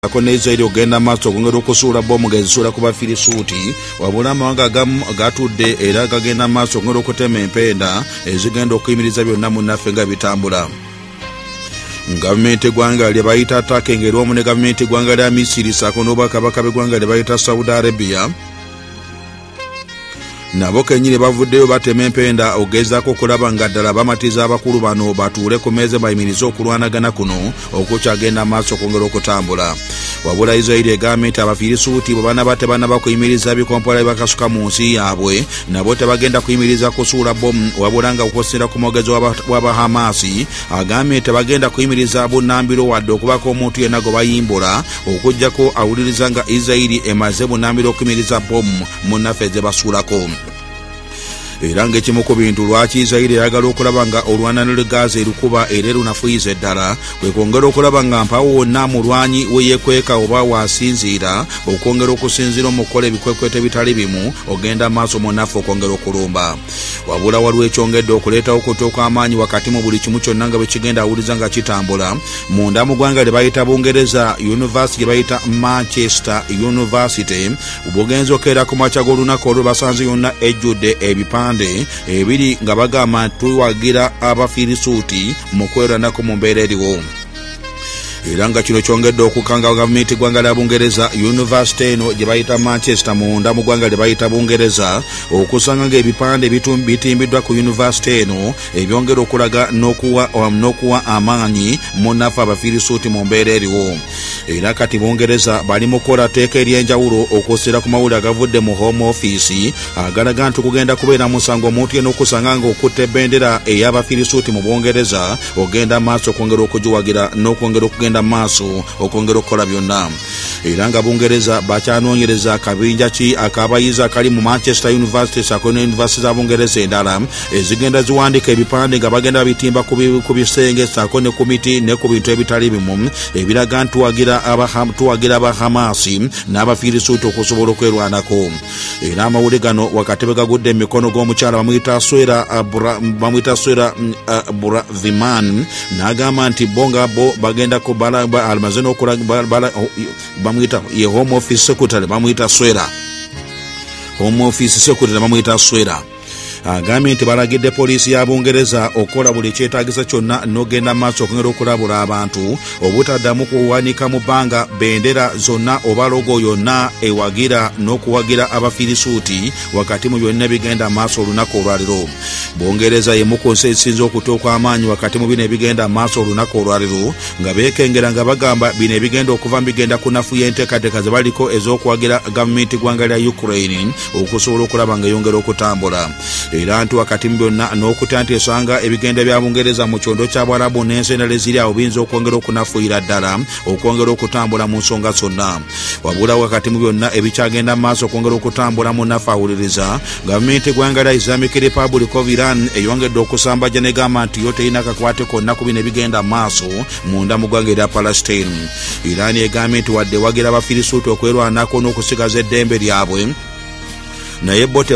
Israel ogenda maaso okwongera okusuula bbomu ng'ezisuula ku Bafirisuuti wabula amawanga agamu gatudde era gagenda maaso okwongera okutema empenda ezigenda okuyimiriza byonna munnaffe nga bitambula. Gavumenti eggwanga lye bayita Turkey ng'erwamu ne gavumenti eggwanga lya Misiri ssaako n'obwakabaka b'eggwanga lye bayita Saudi Arabia nabo kenyini bavuddeyo batema empenda ogezaako okulaba nga ddala bamatiza abakulu bano batuule ku meeza bayimirize okulwanagana kuno okukyagenda maaso okwongera okutambula. Wabula Israel egambye nti Abafirisuuti bwe banaba tebanaba kuyimiriza bikompola byebakasuka mu nsi yaabwe nabo tebagenda kuyimiriza kusuula bbomu wabula nga okusinziira ku mwogezi w'Abahamasi agambye tebagenda kuyimiriza bunnambiro wadde okubako omuntu yenna gwe bayimbula okuggyako awuliriza nga Israel emaze bunnambiro okuyimiriza bbomu munnaffe ze basuulako. Era ng'ekimu ku bintu lwaki Israel eyagala okulaba nga olwanano lwe Gaza erukuba era lunafuyiza eddala kwe kwongera okulaba nga mpawo wonna mulwanyi we yeekweka oba waasinziira okwongera okusinziira mu kukola ebikwekweta ebitali bimu ogenda maaso munnaffe okwongera okulumba. Wabula waliwo ekyongedde okuleetawo okuta okw'amaanyi wakati mu buli kimu kyonna nga bwe kigenda awuliza nga kitambula. Munda mu ggwanga lye bayita Bungereza University gye bayita Manchester University bugenza okeera ku makya g'olunaku olwo basanze yonna ejjudde ebipande ebiri nga bagamba tuwagira Abafirisuuti mu kweranako mu mbeera eriwo. Era nga kino kyongedde okukanga gavumenti eggwanga lya Bungereza University eno gye bayita Manchester munda mu ggwanga lye bayita Bungereza okusanga ng'ebipande bitimbiddwa ku University eno ebyongera okulaga n'okuwa amaanyi munnaffe Abafirisuuti mu mbeera eriwo. Era kati Bungereza bali mu kukola tteeka ery'enjawulo okusinziira ku mawulire agavudde mu Home Office agalaga nti kugenda kubeera musango omuntu yenna okusanga ng'okutta ebbendera ey'Abafirisuuti mu Bungereza ogenda maaso okwongera okugiwagira n'okwongera okugenda maaso okwongera okukola byonna. Era nga Bungereza bakyanoonyereza akabinja ki ak'abayizi akali mu Manchester University ssaako ne University za Bungereza endala ezigenda ziwandiika ebipande nga bagenda babitimba ku bisenge ssaako ne ku miti ne ku bintu ebitali bimu ebiraga nti tuwagira Abahamasi n'Abafirisuuti okusobola okwerwanako. Era amawulire gano wakati bwe gagudde emikono g'omukyala bamuyita Swera Braverman n'agamba nti bo nga bo bagenda ku almaze bamuyita ye Home Office Secretary bamuyita Swera Home Office Secretary bamuyita Swera agambye nti balagidde poliisi ya Bungereza okukola buli kyetaagisa kyonna n'ogenda maaso okwongera okulabula abantu obutaddamu kuwanika mu bbanga bendera zonna oba logo yonna ewagira n'okuwagira Abafirisuuti wakati mu byonna bigenda maaso olunaku olwaliro. Bungereza y'emu ku nsi ezisinze okuta okw'amaanyi wakati mu bino ebigenda maaso olunaku olwaliro nga beekengera nga bagamba bino ebigenda okuva mu bigenda kunafuya enteekateeka ze baliko ez'okuwagira gavumenti ggwanga lya Ukraine okusobola okulaba nga yongera okutambula. Era nti wakati mu byonna n'okutya nti esanga ebigenda bya Bungereza mu kyondo kya Bwarabu n'ensi endala eziri awo biyinza okwongera okunafuira ddala okwongera okutambula mu nsonga zonna. Wabula wakati mu byonna ebikyagenda maaso okwongera okutambula munnaffe awuliriza gavumenti eggwanga lya Islamic Republic of Iran eyongedde okusambajja negamba nti yo terina kakwate konna ku bino ebigenda maaso munda mu ggwanga erya Palestine. Iran egambye nti wadde wagira Abafirisuuti okwerwanako n'okusigaza eddembe lyabwe naye bo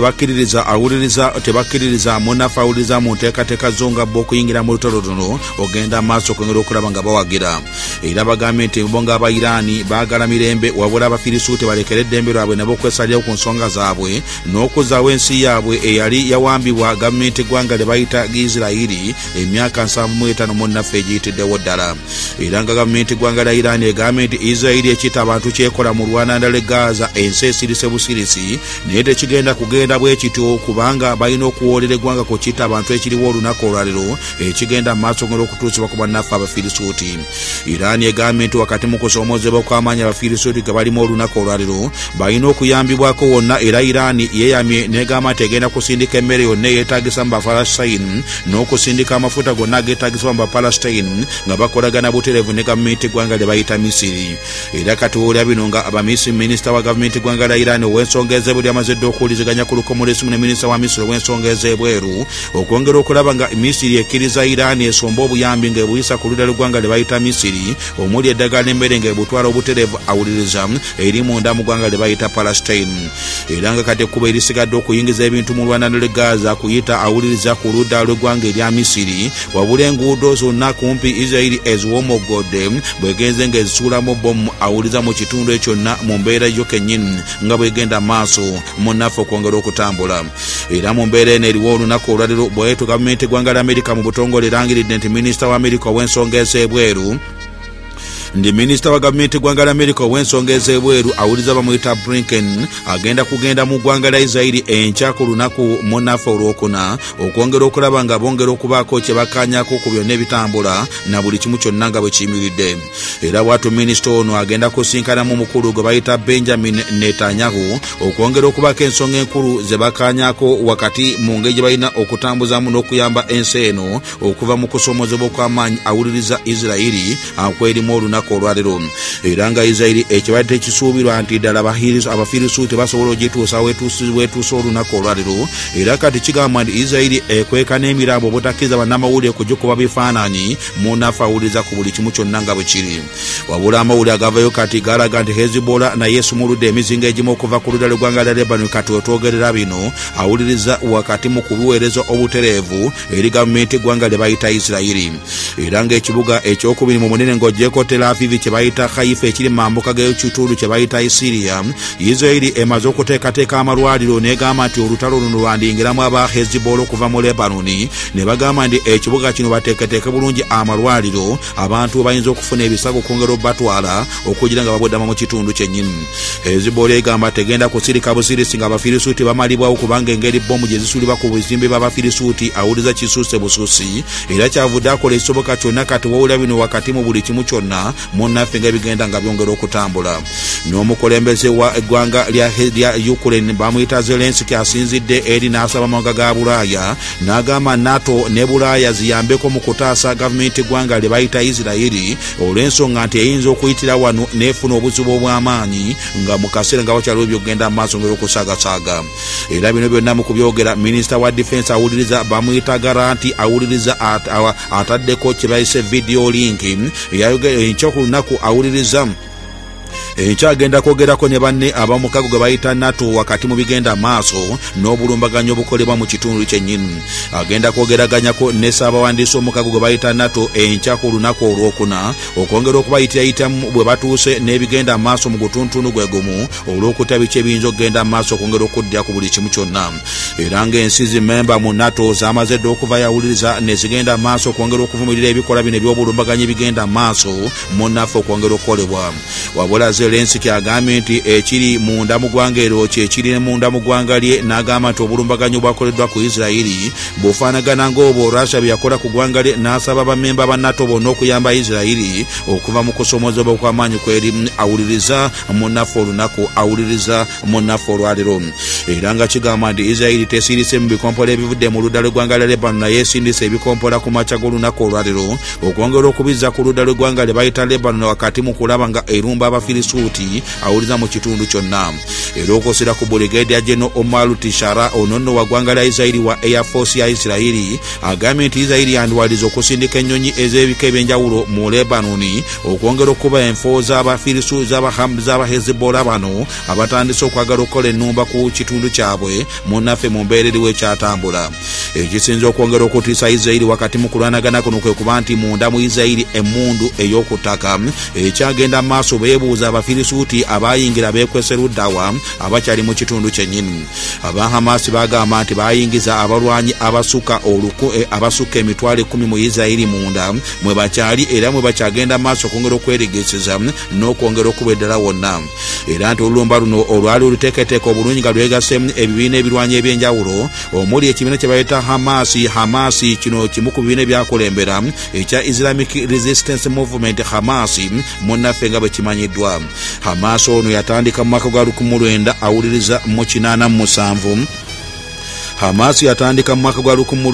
tebakkiririza munnaffe awuliriza mu nteekateeka zo nga bo okuyingira mu lutalo luno ogenda maaso okwongera okulaba nga bawagira. Era bagambye nti bo nga Abayiraani baagala mirembe wabula Abafirisuuti balekera eddembe lyabwe nabo okwesalirawo ku nsonga zaabwe n'okuzzaawo ensi yaabwe eyali yawambibwa gavumenti eggwanga lye bayita Isirayiri emyaka 75 munnaffe egiyitiddewo ddala. Era nga gavumenti eggwanga lya Iraani egambye nti Isirayiri ekita abantu kyekola mu lwananda lw'e Gaza ensi esirise busirisi naye tekigenda kugenda bwe kityo kubanga balina okuwoolera eggwanga ku kita abantu ekiriwo olunaku olwaliro ekigenda maaso ngera okutuusibwa ku bannaffe Abafirisuuti. Iraani egambye nti wakati mu kusoomozebwa kw'amaanyi Abafirisuuti ge balimu olunaku olwaliro balina okuyambibwako wonna. Era Iraani yeeyamye negamba nti egenda kusindika emmere yonna eyeetaagisa mu Bafalastine n'okusindika amafuta gonna ageetaagisibwa mu Bapalestine nga bakolagana butereevu ne gavumenti eggwanga lye bayita Misiri. Era kati woolya bino nga Abamisiri minisita wa gavumenti eggwanga lya Iraani ow'ensonga ez'ebuli amaze dda awuliziganya ku lukomolesimu ne minisita wa Misiri w'ensonga ez'ebweru okwongera okulaba nga Misiri ekkiriza Iran esomba obuyambi ng'ebuyisa ku ludda lw'eggwanga lye bayita Misiri omuli eddagala n'emmere ng'ebutwala obutereevu awuliriza eri munda mu ggwanga lye bayita Palestine. Era nga kati ekkubo erisigadde okuyingiza ebintu mu lwanano lw'e Gaza kuyita awuliriza ku ludda lw'eggwanga erya Misiri wabula enguudo zonna kumpi Israeli eziwomoggodde bwegenze ng'ezisuulamu bbomu awuliriza mu kitundu ekyonna mu mbeera yo kennyini nga bwegenda maaso munnaffe okwongera okutambula. Era mu mbeera eno eriwo olunaku olwaliro bw'etu gavumenti eggwanga lya Amerika mu butongole erangiridde nti minisita wa Amerika ow'ensonga ez'ebweru ndi minisita wa gavumenti eggwanga lya Amerika ow'ensonga ez'ebweru awuliza bamuyita Blinken agenda kugenda mu ggwanga lya Israeli enkya ku lunaku munnaffe olwokuna okwongera okulaba nga bongera okubaako kye bakkaanyako ku byonna ebitambula na buli kimu kyonna nga bwe kiyimiridde. Era bw'atyo minisita ono agenda kusinkanamu omukulu gwe bayita Benjamin Netanyahu okwongera okubaako ensonga enkulu ze bakkaanyako wakati mu ngeri gye balina okutambuzamu n'okuyamba ensi eno okuva mu kusoomozebwa okw'amaanyi awuliriza Israeli akwerimu olunaku olwaliro. Era nga Israeli ekibadde ekisuubirwa nti ddala abafirisuuti basobola ogituusa wetuusa olunaku olwaliro. Era kati kigamba nti Israeli ekweka n'emirambo obutakkiriza bannamawulire kugikuba bifaananyi munnaffe awuliriza ku buli kimu kyonna nga bwe kiri. Wabula amawulire agavayo kati galaga nti Hezbollah naye esumuludde emizinga egimu okuva ku ludda lw'eggwanga lya Lebanon kati wetwogerera bino awuliriza wakati mu kubiweereza obutereevu eri gavumenti eggwanga lye bayita Israeli. Era ng'ekibuga ekyokubiri mu munene ng'oggyeko Tel Aviv kye bayita Haifa ekiri mu mambuka g'ekitundu kye bayita Syria, Israeli emaze okuteekateeka amalwaliro n'egamba nti olutalo luno lwandingiramu aba Hezbollah okuva mu Lebanoni ne bagamba nti ekibuga kino bateeketeeke bulungi amalwaliro abantu bayinza okufuna ebisago okwongera obatwala okugira nga babweddama mu kitundu kyennyini. Hezbollah egamba tegenda kusirika busirisi nga abafirisuuti bamalibwawo kubanga engeri bbomu gye zisulibwa ku bizimbe by'abafirisuuti awuliza kisuuse busuusi era kyavudde akola ekisoboka kyonna kati wawulira bino wakati mu buli kimu kyonna munnaffe nga bigenda nga byongera okutambula. N'omukulembeze wa eggwanga lya Ukraine bamuyita Zelensky asinzidde eri n'asaba amawanga ga Bulaaya n'agamba NATO ne Bulaaya ziyambeko mu kutaasa gavumenti eggwanga lye bayita Israeli olw'ensonga nti eyinza okuyitira wano n'efuna obuzibu obw'amaanyi nga mu kaseera nga wakyaliwo byogenda mu maaso ngeri okusagasaaga. Era bino byonna mu kubyogera minisita wa defense awuliriza bamuyita Garanti awuliriza ataddeko kye bayise video link ekyokulunaku awuliriza ekyagenda kwogerako ne banne abamukago gwe bayita NATO wakati mu bigenda maaso n'obulumbaganyo obukolebwa mu kitundu kyennyini. Agenda kwogeraganyako ne ssaabawandiisi omukago gwe bayita NATO enkya ku lunaku olwokuna okwongera okubayitirayitamu bwe batuuse n'ebigenda maaso mu gutuntundu gwe gumu olw'okutta biki ebiyinza okugenda maaso okwongera okuddya ku buli kimu kyonna. Era ng'ensi zimemba mu NATO zamaze dde okuva yawuliriza ne zigenda maaso okwongera okuvumirira ebikola bino eby'obulumbaganyo ebigenda maaso munnaffe okwongera okukolebwa. Wabula Zelensky agambye nti ekiri munda mu ggwanga eryo kyekiri munda mu ggwanga lye n'agamba nti obulumbaganyo bwakoleddwa ku Israeli bufaanagana ng'obwo Russia bye yakola ku ggwanga lye n'asaba bamemba ba NATO bonna okuyamba Israeli okuva mu kusoomozebwa okw'amaanyi kweri awuliriza munnaffe olunaku awuliriza munnaffe olwaliro. Era nga kigamba nti Israeli tesiirise mu bikompola ebivudde mu ludda lw'eggwanga lya Lebanon naye esindise ebikompola ku makya g'olunaku olwaliro okwongera okubizza ku ludda lw'eggwanga lye bayita Lebanon wakati mu kulaba nga erumba abafirisuuti awuliza mu kitundu kyonna. Era okosera ku Brigadier General Omar Tishara ono nno wa ggwanga lya Israeli wa Air Force ya Israeli agambye nti Israeli yandiwaliza okusindika ennyonyi ez'ebika ebyenjawulo mu Lebanoni okwongera okuba enfo z'abafirisuuti z'aba Hezbollah bano abatandise okwagala okukola ennumba ku kitundu kyabwe munnaffe mu mbeera eriwo ekyatambula. Ekisinza okwongera okutiisa Israeli wakati mu kulwanagana kuno kwe kuba nti munda mu Israeli emmundu ey'okuttaka ekyagenda mu maaso beebuuza abafirisuuti abayingira beekwese luddawa abakyali mu kitundu kyennyini. Aba Hamas bagamba nti bayingiza abalwanyi abasukka emitwalo 10 mu Israeli munda mwe bakyali era mwe bakyagenda maaso okwongera okweregeseza n'okwongera okuba eddala wonna. Era nti olulumba luno olwali oluteeketeeka obulungi nga lwegasemu ebibiina ebirwanyi ebyenjawulo omuli ekibiina kye bayita Hamas kino kimu ku bibiina ebyakulembera ekya Islamic Resistance Movement Hamas munnaffe nga bwe kimanyiddwa. Hamas ono yatandika mu mwaka gwa 1987 Hamas yatandika mu mwaka gwa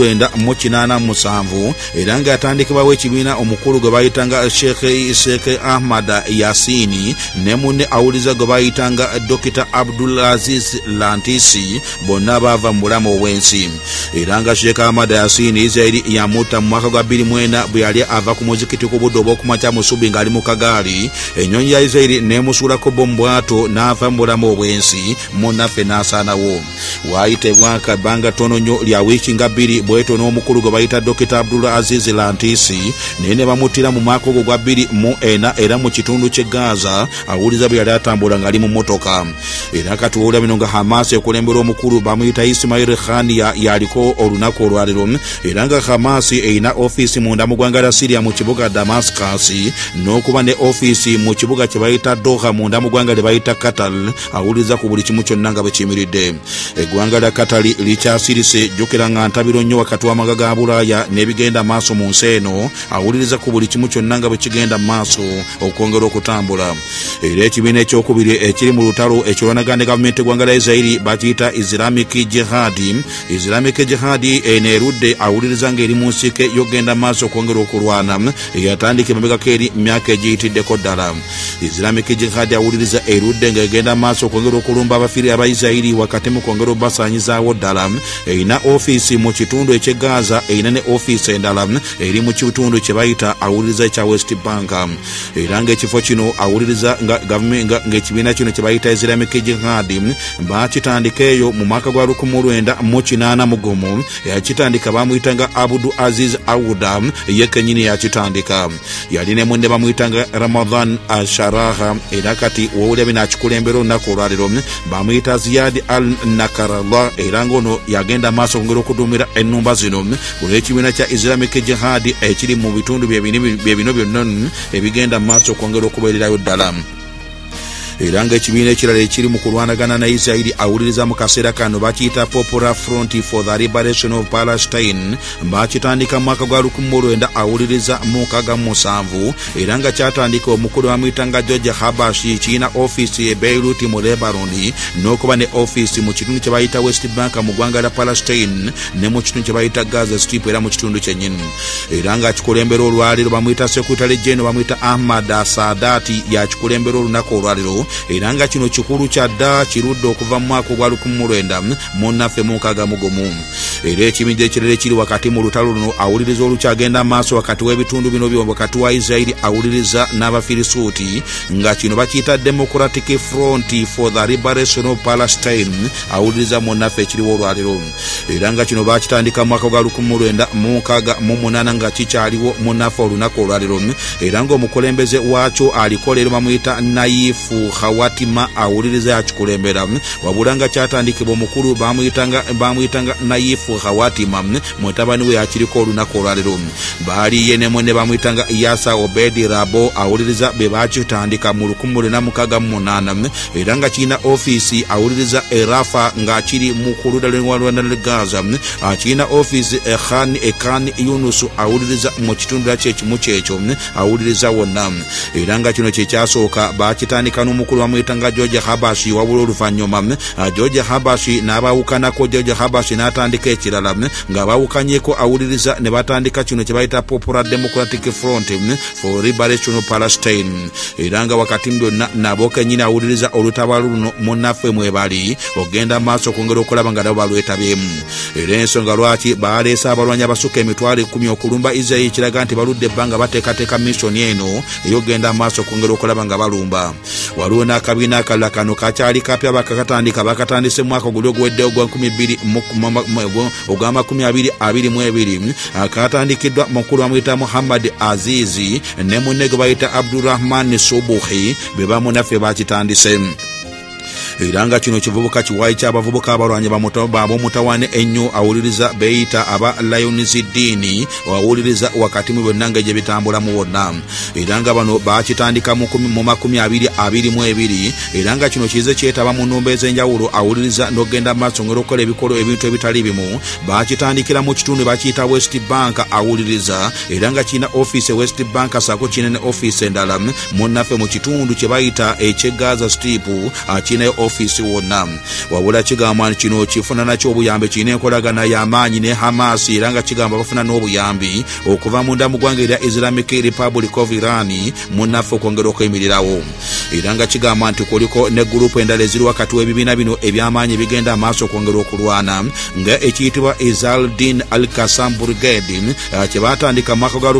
1987 era nga yatandikibwawo ekibiina omukulu gwe bayitanga Sheikh Ahmad Yassini ne munne awuliza gwe bayitanga Dr. Abdulaziz Lantisi, bonna baava mu bulamu obw'ensi. Era nga Sheikh Ahmad Yassini Israel yamutta mu mwaka gwa 2004 bwe yali ava ku muzikiti ku budde obw'okumakya Musubi ng'ali mu kagaali, ennyonyi ya Israel neemusuulako bomu bwato n'ava mu bulamu obw'ensi, munnaffe n'asaanawo. Waayitibwa kabbanga ttono nnyo lya wiiki nga 2 bweto n'omukulu gwe bayita Dr. Abdulaziz Lantisi naye ne bamuttira mu mwaka ogwo gwa 2004 era mu kitundu ky'e Gaza awuliza bwe yali atambula ng'ali mu mmotoka. Era katuwulira bino nga Hamas ekulembera omukulu bamuyita Ismail Khania yaliko olunaku olwaliro, era nga Hamas erina ofiisi munda mu ggwanga lya Syria mu kibuga Damascus n'okuba ne ofiisi mu kibuga kye bayita Doha munda mu ggwanga lye bayita Qatar, awuliza ku buli kimu kyonna nga bwe kiyimiridde. Eggwanga lya Qatar likyasirise, jjukira nga ntabiro nnyo wakati w'amawanga ga Bulaaya n'ebigenda maaso mu nsi eno, awuliriza ku buli kimu kyonna nga bwe kigenda maaso okwongera okutambula. Era ekibiina ekyokubiri ekiri mu lutalo ekirwanagana ne gavumenti eggwanga lya Israel bakiyita Islamic Jihad. Islamic Jihad eno erudde awuliriza ng'eri mu nsike y'okugenda maaso okwongera okulwana eyatandika emabegako eri myaka egiyitiddeko ddala. Islamic Jihad awuliriza erudde ng'egenda maaso okwongera okulumba abafiri aba Israel wakati mu kwongera obasaanyizaawo ddala. Erina ofiisi mu kitundu eky'e Gaza, erina ne ofiisi endala eri mu kitundu kye bayita awuliriza ekya West Bank. Era ng'ekifo kino awuliriza ng'ekibiina kino kye bayita Islamic Jihad bakitandika eyo mu mwaka gwa 1981. Yakitandika bamuyitanga Abdul Aziz Awuda, ye kennyini yakitandika. Yali ne munne bamuyitanga Ramadan Asharaha, era kati wowulira bino akikulembera olunaku olwaliro bamuyita Ziyad al-Nakarallah, era ng'ono yagenda maaso okwongera okuduumira ennumba zino olw'ekibiina kya Islamic Jihad ekiri mu bitundu bye bino byonna ebigenda maaso okwongera okubeererayo ddala. Era ng'ekibiina ekirala ekiri mu kulwanagana na Israel awuliriza mu kaseera kano bakiyita Popular Front for the Liberation of Palestine, bakitandika mu mwaka gwa 1900 awuliriza mu 67, era nga kyatandika omukulu bamuyitanga George Habashi, kirina ofiisi e Beirut mu Lebanon n'okuba ne ofiisi mu kitundu kye bayita West Bank mu ggwanga lya Palestine ne mu kitundu kye bayita Gaza Strip era mu kitundu kyennyini. Era nga kikulembera olwaliro bamuyita Secretary General bamuyita Ahmad Saadati yakikulembera olunaku olwaliro. Era nga kino kikulu kyadda kirudde okuva mu mwaka gwa 1900 munnaffe mu 61. Era ekibinja ekirala ekiri wakati mu lutalo luno awuliriza olukyagenda maaso wakati w'ebitundu bino byombi wakati wa Israel awuliriza n'Abafirisuuti, nga kino bakiyita Democratic Front for the Liberation of Palestine, awuliriza munnaffe ekiriwo olwaliro. Era nga kino bakitandika mu mwaka gwa 1968 nga kikyaliwo munnaffe olunaku olwaliro. Era ng'omukulembeze waakyo aliko leero bamuyita Naifu Hawatima awuliriza yakikulembera, wabula nga kyatandikibwa omukulu bamuyitanga Naifu Hawatima mutabani we yakiriko olunaku olwaliro. Baali ye ne munne bamuyitanga Yasa Obedi Rabo awuliriza be bakitandika mu 1968, era nga kirina ofiisi awuliriza Rafa nga kiri mu kuludda lw'e Gaza, kirina ofiisi Khan Yunus awuliriza mu kitundu ky'ekimu kyekyo awuliriza wonna. Era nga kino kyekyasooka bakitandika n'omukulu bamuyitanga George Habashi, wabula oluvannyuma George Habashi n'abaawukanako. George Habashi n'atandika ekirala ng'abaawukanyeko awuliriza ne batandika kino kye bayita Popular Democratic Front for Liberation of Palestine. Era nga wakati byonna nabo kennyini awuliriza olutabaalo luno munnaffe mwebali ogenda maaso okwongera okulaba nga nabo balwetabyemu. Era ensonga lwaki baleese abalwanyi abasukka emitwalo 10 okulumba Israel kiraga nti baludde ebbanga bateekateeka missoni eno ey'ogenda maaso okwongera okulaba nga balumba. Waliwo n'akabiina akalala kano kakyali kapya bakatandise mu mwaka guli oguweddewo gwa 2022 akatandikiddwa mukulu bamuyita Muhammad Azizi ne munne gwe bayita Abdurrahman Subuhi be bamunaffe bakitandise. Era nga kino kivubuka kiwayi ky'abavubuka abalwanyi b'omutawaana ennyo awuliriza beeyita aba Lioniziddini awuliriza wakati mu byonna nga gye bitambulamu wonna. Era nga bano bakitandika mu 2022, era nga kino kize kyetaba mu nnumba ez'enjawulo awuliriza n'ogenda maaso ngera okukola ebintu ebitali bimu. Bakitandikira mu kitundu bakiyita West Bank awuliriza, era nga kirina ofiisi West Bank saako kirina ne ofiisi endala munnaffe mu kitundu kye bayita eky'e Gaza Strip kirina office wonna. Wabula kigamba nti kino kifuna nakyo obuyambi kirina enkolagana y'amaanyi ne Hamas era nga kigamba bafuna n'obuyambi okuva munda mu ggwanga erya Islamic Republic of Iran munnaffe okwongera okuyimirirawo. Era nga kigamba nti kuliko ne gurupu endala eziri wakati w'ebibiina bino eby'amaanyi bigenda amaaso okwongera okulwana nga ekiyitibwa Izaldin al-Qassam Brigade kye baatandika mu mwaka gwa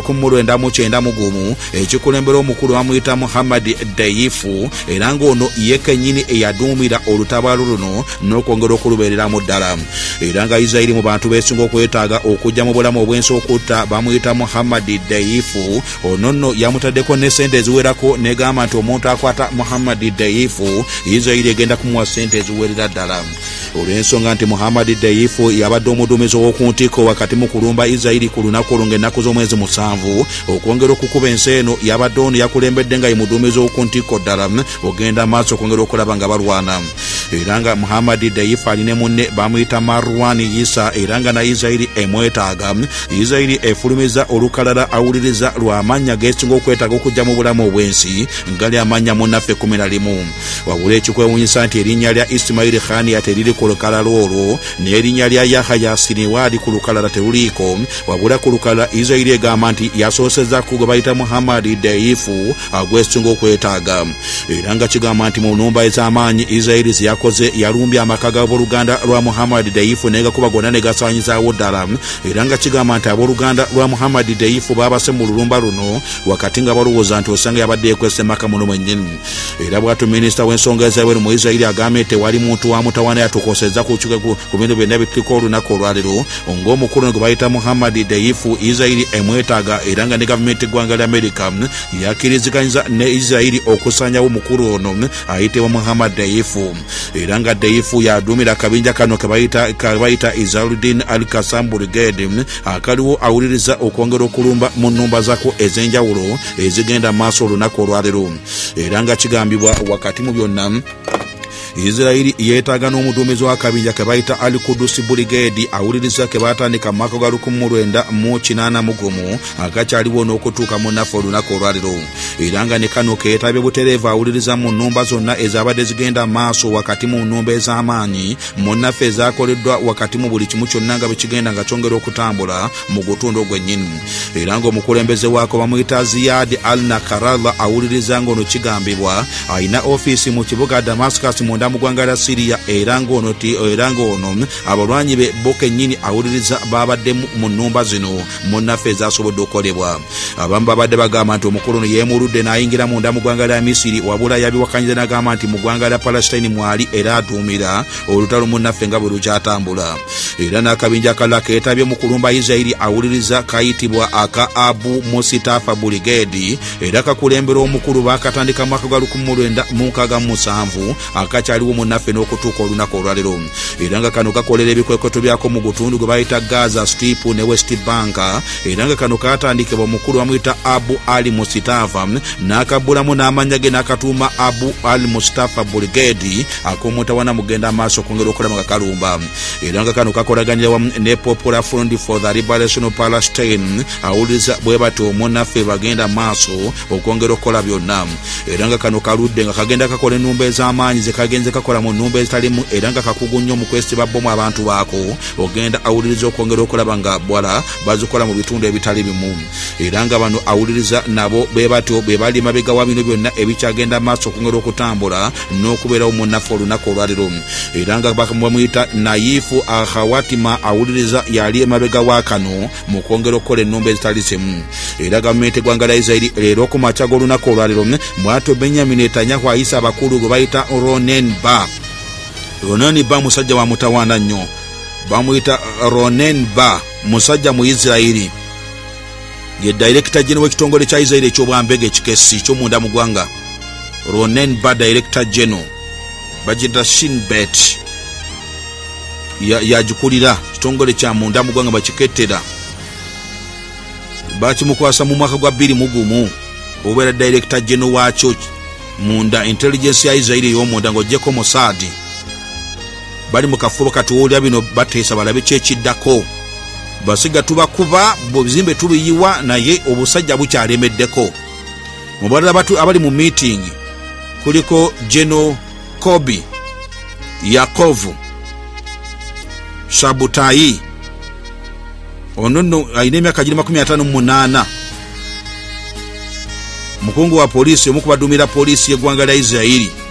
1991 ekikulembera omukulu bamuyita Muhammad Daifu era ng'ono ye kennyini eyaduumira olutabaalo luno n'okwongera okulubeereramu ddala. Era nga Israeli mu bantu beesinga okwetaaga okujja mu bulamu obwensi okutta bamuyita Muhammad Daifu ono nno yamutaddeko ne ssente eziwerako negamba nti omuntu akwata Muhammad Daifu Israeli egenda kumuwa ssente eziwerera ddala. Olw'ensonga nti Muhammad Daifu yabadde omuduumizi ow'oku ntikko wakati mu kulumba Israeli ku lunaku olwo ng'ennaku z'omwezi 7 okwongera okukuba ensi eno yabadde ono yakulembedde nga ye muduumizi ow'oku ntikko ddala ogenda amaaso okwongera okulaba nga balwana. Era nga Muhammad Daifu aline munne bamuyita Marwan Isa era nga na Israeli emwetaaga. Israeli efulumiza olukalala awuliriza lw'amannya geesinga okwetaaga okujja mu bulamu obwensi ngali amannya munnaffe 11. Wabula ekikwewuunyisa nti erinnya lya Ismail Khania teriri ku lukalala olwo n'erinnya lya Yahya Sinwar ku lukalala teruliiko. Wabula ku lukalala Israeli egamba nti yasoosezza ku gwe bayita Muhammad Daifu agwesinga okwetaaga. Era nga kigamba nti mu nnumba ez'amaanyi Israeli ziyakoze yalumbye amaka g'abooluganda lwa Muhammad Daifu naye gakuba gonna ne gasaanyizaawo ddala. Era nga kigamba nti abooluganda lwa Muhammad Daifu baabase mu lulumba luno wakati nga balowooza nti osanga yabadde yekwese maka muno mwennyini. Era bw'atyo minisita w'ensonga ez'ebweru mu Israeli agambye tewali muntu wa mutawaana yatukosezza ku bintu byonna bituliko olunaku olwaleero ng'omukulu gwe bayita Muhammad Daifu Israeli emwetaaga era nga ne gavumenti eggwanga lya Amerika yakkiriziganyiza ne Israeli okusaanyawo omukulu ono ayitibwa Muhammad Daifu. Era nga Daifu yaduumira akabinja kano ke bayita Izaldin al-Qassam Brigade akaliwo awuliriza okwongera okulumba mu nnumba zako ez'enjawulo ezigenda maaso olunaku olwaleero. Era nga kigambibwa wakati mu byonna Israeli yeetaaga n'omuduumizi w'akabinja ke bayita Al-Quds Brigade awuliriza ke baatandika mu mwaka gwa 1981 agakyaliwo n'okutuuka munnaffe olunaku olwaleero. Era nga ne kano keetabye butereevu awuliriza mu nnumba zonna ezabadde zigenda maaso wakati mu nnumba ez'amaanyi munnaffe ezaakoleddwa wakati mu buli kimu kyonna nga bwe kigenda nga kyongera okutambula mu gutundu ogwennyini. Era ng'omukulembeze waako bamuyita Ziyad al-Nakarala awuliriza ng'ono kigambibwa alina ofiisi mu kibuga Damascus munda mu ggwanga lya Syria era ng'ono abalwanyi be bo kennyini awuliriza babadde mu nnumba zino munnaffe ezaasobodde okukolebwa. Abamu babadde bagamba nti omukulu ono yeemuludde n'ayingira munda mu ggwanga lya Misiri wabula yabiwakanyiza n'agamba nti mu ggwanga lya Palestine mwali era atuumira olutalo munnaffe nga bwe lukyatambula. Era n'akabinja akalala keetabye mu kulumba Israeli awuliriza kayitibwa aka Abu Mustafa Brigade era kakulembera omukulu baakatandika mu mwaka gwa 1967 akakyaliwo munnaffe n'okutuuka olunaku olwaleero. Era nga kano kakolera ebikwekoto byako mu gutundu gwe bayita Gaza Strip ne West Bank. Era nga kano kaatandikibwa omukulu bamuyita Abu Ali Mustafa n'akabbulamu n'amannya ge n'akatuuma Abu Ali Mustafa Brigade ak'omutawana mugenda amaaso okwongera okulaba nga kalumba. Era nga kano kakolaganira wamu ne Popular Front for the Liberation of Palestine awuliriza bwe batyo munnaffe bagenda maaso okwongera okukola byonna. Era nga kano kaludde nga kagenda kakola ennumba ez'amaanyi ze kagenze kakola mu nnumba ezitalimu era nga kakugu nnyo mu kwesiba bbomu abantu baako ogenda awuliriza okwongera okulaba nga bwala bazikola mu bitundu ebitali bimu. Era nga bano awuliriza nabo be batyo be bali mabega wa bino byonna ebikyagenda maaso okwongera okutambula n'okubeerawo munnaffe olunaku olwaleero. Era nga bamuyita Naifu Ahawatima awuliriza yali emabega wa kano mu kwongera okukola ennumba ezitali zimu. Era gavumenti eggwanga lya Israeli leero ku makya g'olunaku olwaleero mwatyo Benjamin Netanyahu ayisa abakulu gwe bayita Ronen Bar musajja wa mutawaana nnyo bamuyita Ronen Bar musajja mu Israeli ye director general w'ekitongole kya Israeli eky'obwambega ekikesi ky'omunda mu ggwanga. Ronen Bar director general bagita Shin Bet yagikulira kitongole kya munda mu ggwanga bakikettera bakimukwasa mu mwaka gwa 2001 obeera director general wakyo munda intelligence ya Israeli y'omunda ng'oggyeko Mossad bali mu kafubo katuwulira bino bateesa balabe kyekiddako basiga tubakuba buzimbe tubiyiwa naye obusajja bukyalemeddeko. Mu balala abali mu meeting kuliko General Kobi Yakovu Shabutayi ono ayina emyaka 58 mukungu wa polisi omukubadumira polisi y'eggwanga lya Israeli